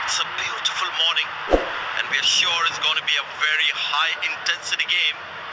It's a beautiful morning, and we are sure it's going to be a very high intensity game.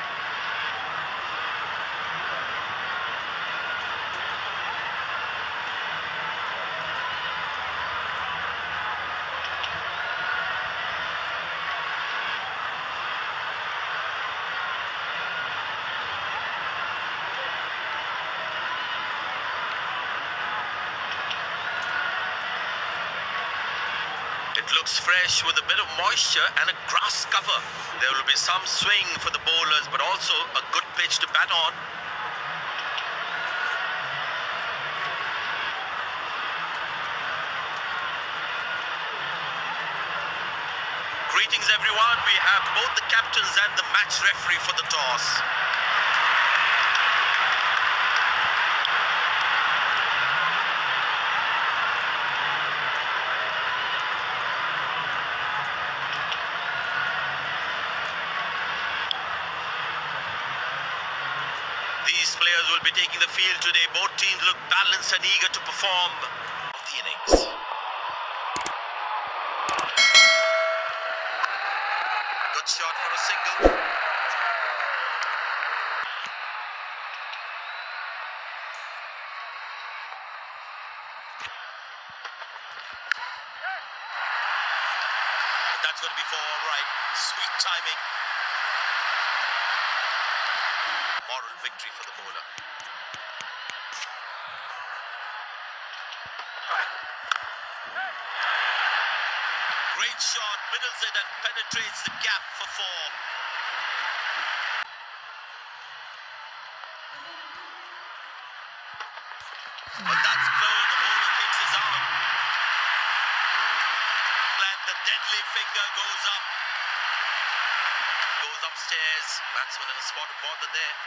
It looks fresh with a bit of moisture and a grass cover. There will be some swing for the bowlers, but also a good pitch to bat on. Greetings everyone, we have both the captains and the match referee for the toss. These players will be taking the field today. Both teams look balanced and eager to perform of the innings. Good shot for a single. But that's going to be for all right. Sweet timing. Moral victory for the bowler. Great shot, middles it and penetrates the gap for four. But that's close, the bowler thinks he's on. And the deadly finger goes up. Goes upstairs. Batsman in a spot of bother there.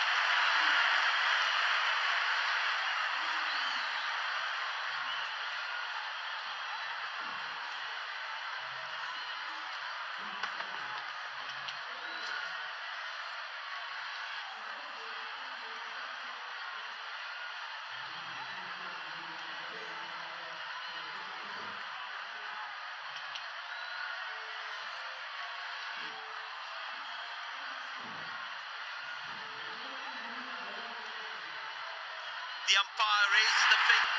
The umpire raises the finger.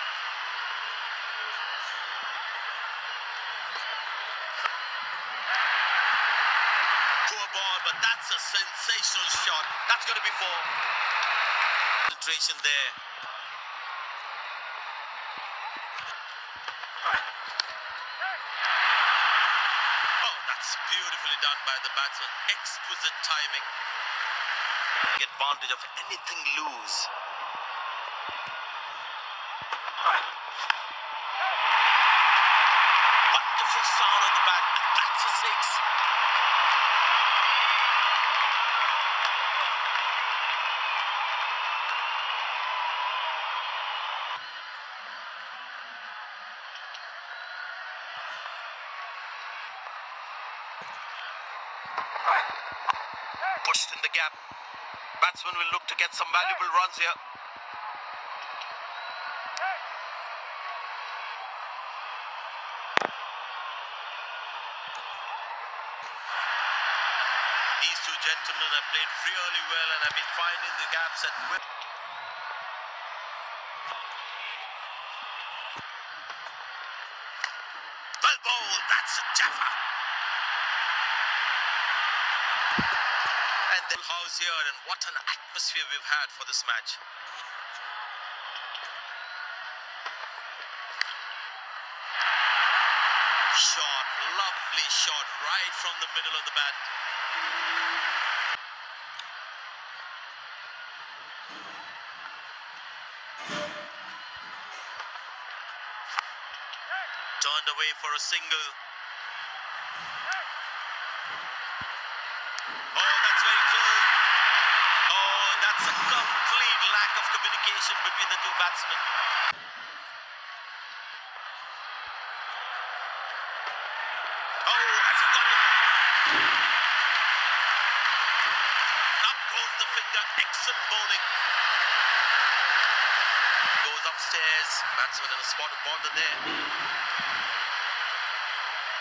Poor ball, but that's a sensational shot. That's going to be four. Concentration there. Oh, that's beautifully done by the batsman. Exquisite timing. Take advantage of anything loose. Wonderful sound of the bat. That's a six. Pushed in the gap. Batsman will look to get some valuable runs here. These two gentlemen have played really well and have been finding the gaps at will. Well bowled, that's a jaffa. And then house here, and what an atmosphere we've had for this match. Shot, lovely shot, right from the middle of the bat. Turned away for a single. Oh, that's very close. Oh, that's a complete lack of communication between the two batsmen. Oh, has he got it? Up goes the finger. Excellent bowling. Goes upstairs. Batsman in a spot of bother there.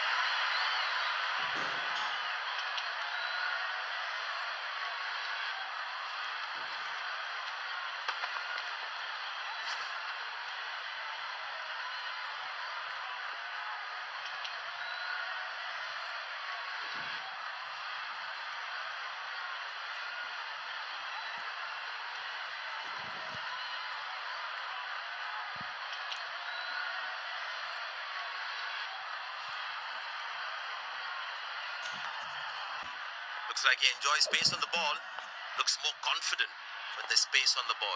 Looks like he enjoys space on the ball. Looks more confident when there's space on the ball.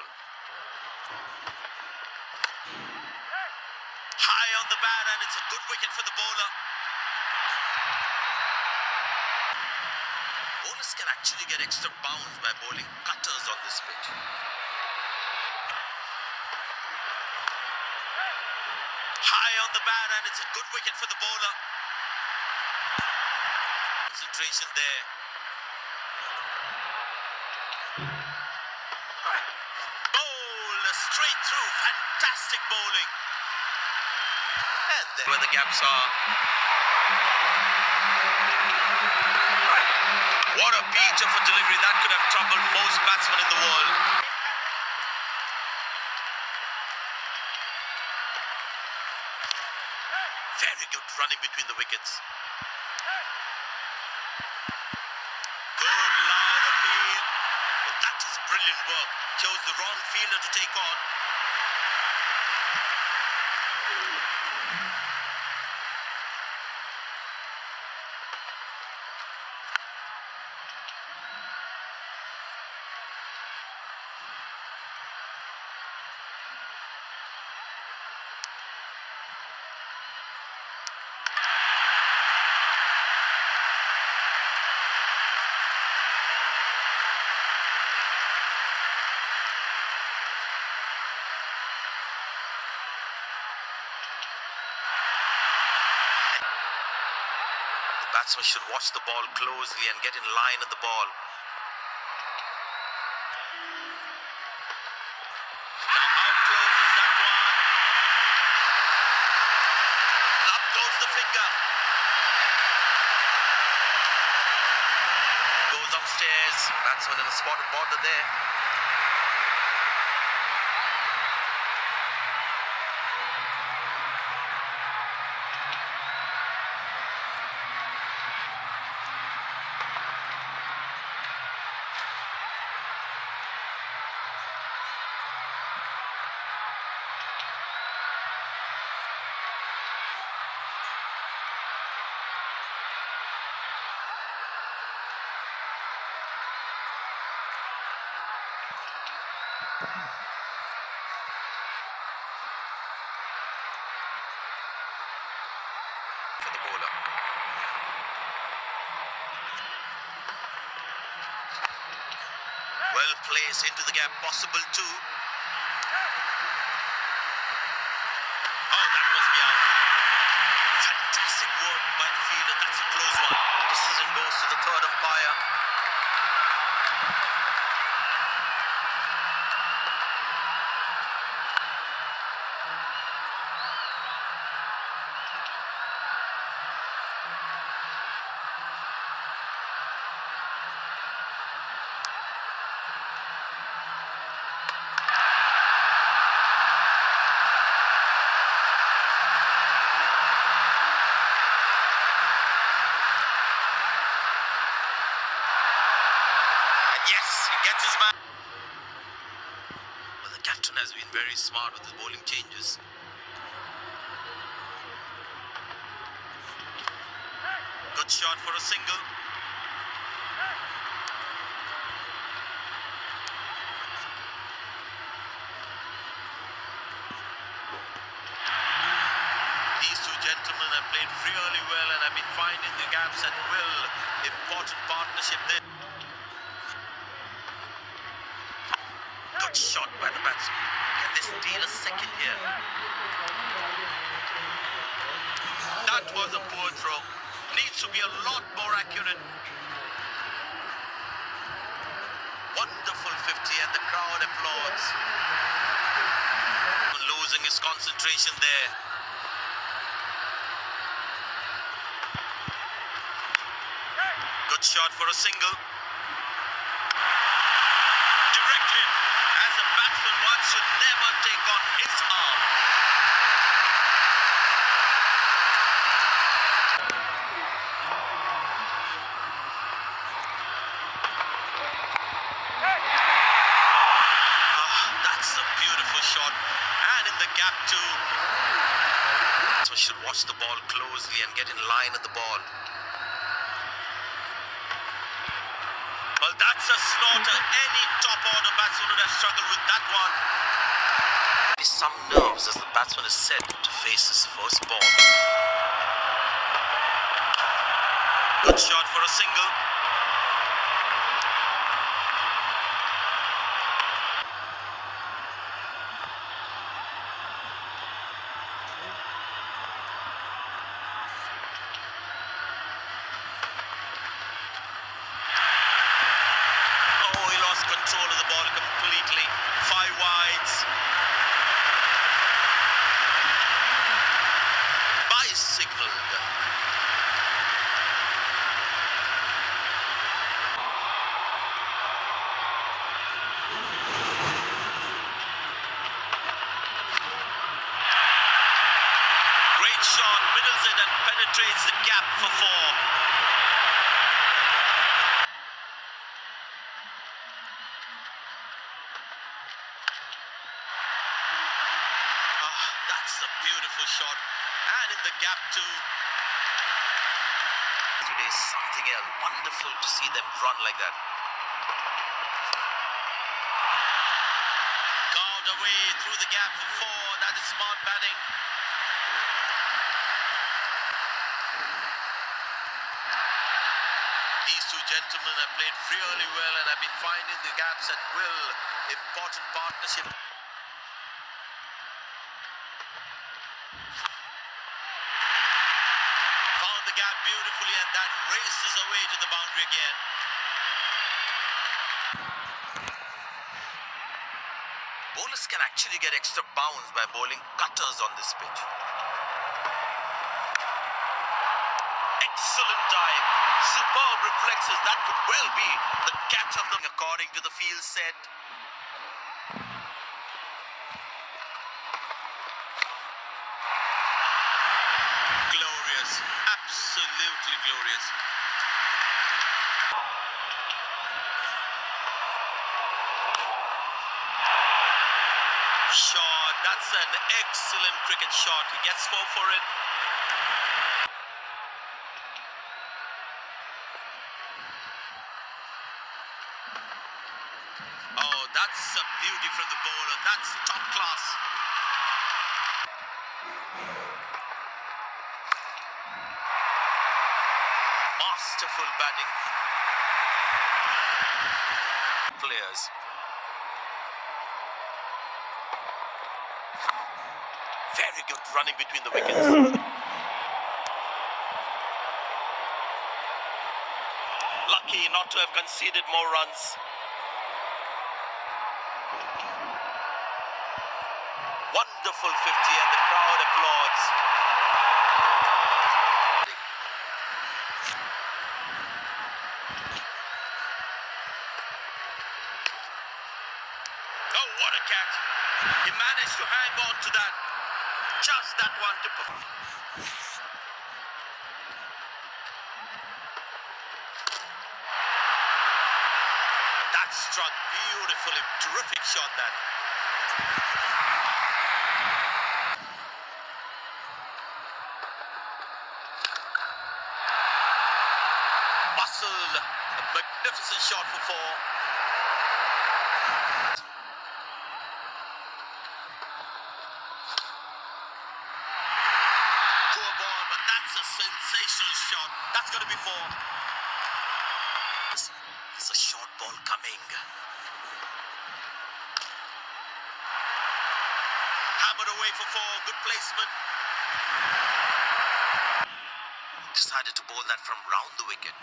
High on the bat, and it's a good wicket for the bowler. Bowlers can actually get extra bounds by bowling cutters on this pitch. High on the bat, and it's a good wicket for the bowler. Concentration there. Straight through, fantastic bowling. And then where the gaps are. What a peach of a delivery. That could have troubled most batsmen in the world. Very good running between the wickets. Good loud appeal. Well, that is brilliant work. Chose the wrong fielder to take on. Batsmen should watch the ball closely and get in line at the ball. Now how close is that one? Up goes the finger. Goes upstairs. Batsman in a spotted border there. For the bowler. Well placed into the gap, possible too. Oh, that was beyond. Fantastic work by the fielder. That's a close one. Decision goes to the third umpire. Yes, he gets his man. Well, the captain has been very smart with his bowling changes. Good shot for a single. These two gentlemen have played really well and have been finding the gaps at will. Important partnership there. Good shot by the batsman. Can they steal a second here? That was a poor throw. Needs to be a lot more accurate. Wonderful 50 and the crowd applauds. Losing his concentration there. Good shot for a single. Direct hit. As a batsman, one should never take on his arm. That's a beautiful shot. And in the gap too. So we should watch the ball closely and get in line at the ball. Well, that's a slaughter. Any top order batsman would have struggled with that one. There's some nerves as the batsman is set to face his first ball. Good shot for a single. Oh, he lost control of the ball completely. 5 wides. Signaled. Great shot, middles it and penetrates the gap for 4. That's a beautiful shot. And in the gap too. Today is something else. Wonderful to see them run like that. Carved away through the gap for 4. That is smart batting. These two gentlemen have played really well and have been finding the gaps at will. Important partnership. Found the gap beautifully and that races away to the boundary again. Bowlers can actually get extra bounce by bowling cutters on this pitch. Excellent dive. Superb reflexes. That could well be the catch of them according to the field set. Glorious. Absolutely glorious. Shot. That's an excellent cricket shot. He gets 4 for it. Oh, that's a beauty from the bowler. That's top class. Masterful batting. Players. Very good running between the wickets. Lucky not to have conceded more runs. Wonderful 50 and the crowd applauds. Oh, what a catch. He managed to hang on to that. Just that one to perform. That struck beautifully. Terrific shot that. Bustled. A magnificent shot for 4. Poor ball, but that's a sensational shot. That's going to be 4. It's a short ball coming. Hammered away for 4. Good placement. Decided to bowl that from round the wicket.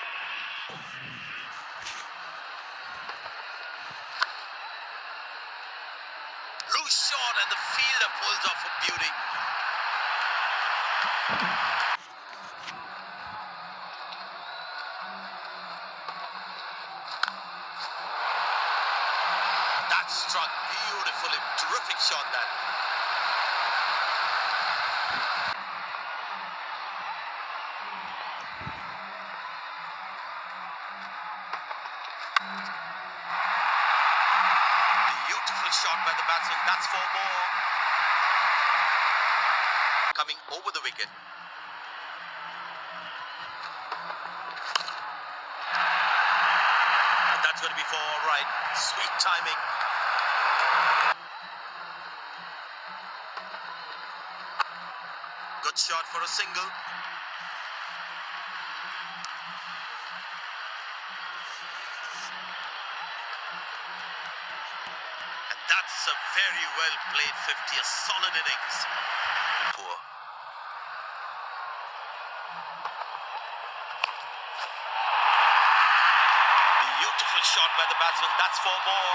Loose shot and the fielder pulls off for beauty. That struck beautifully. Beautiful, terrific shot that. Beautiful shot by the batsman. That's 4 more. Coming over the wicket. And that's going to be 4, right. Sweet timing. Good shot for a single. And that's a very well played 50, a solid innings. Poor. Beautiful shot by the batsman. That's 4 more.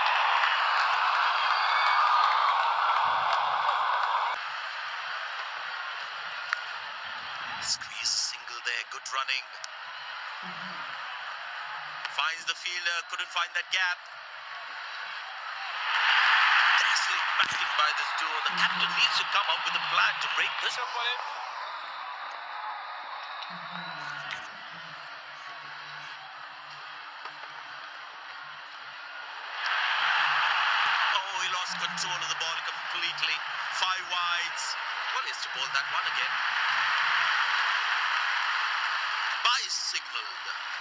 Squeeze a single there. Good running. Finds the fielder. Couldn't find that gap. Dazzling batting by this duo. The captain needs to come up with a plan to break this. Oh, he lost control of the ball completely. 5 wides. Well, he has to bowl that one again. Signaled.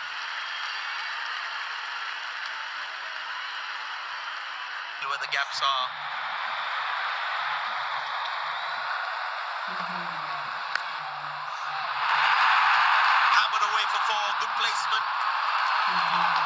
Where the gaps are. Hammered away for 4. Good placement.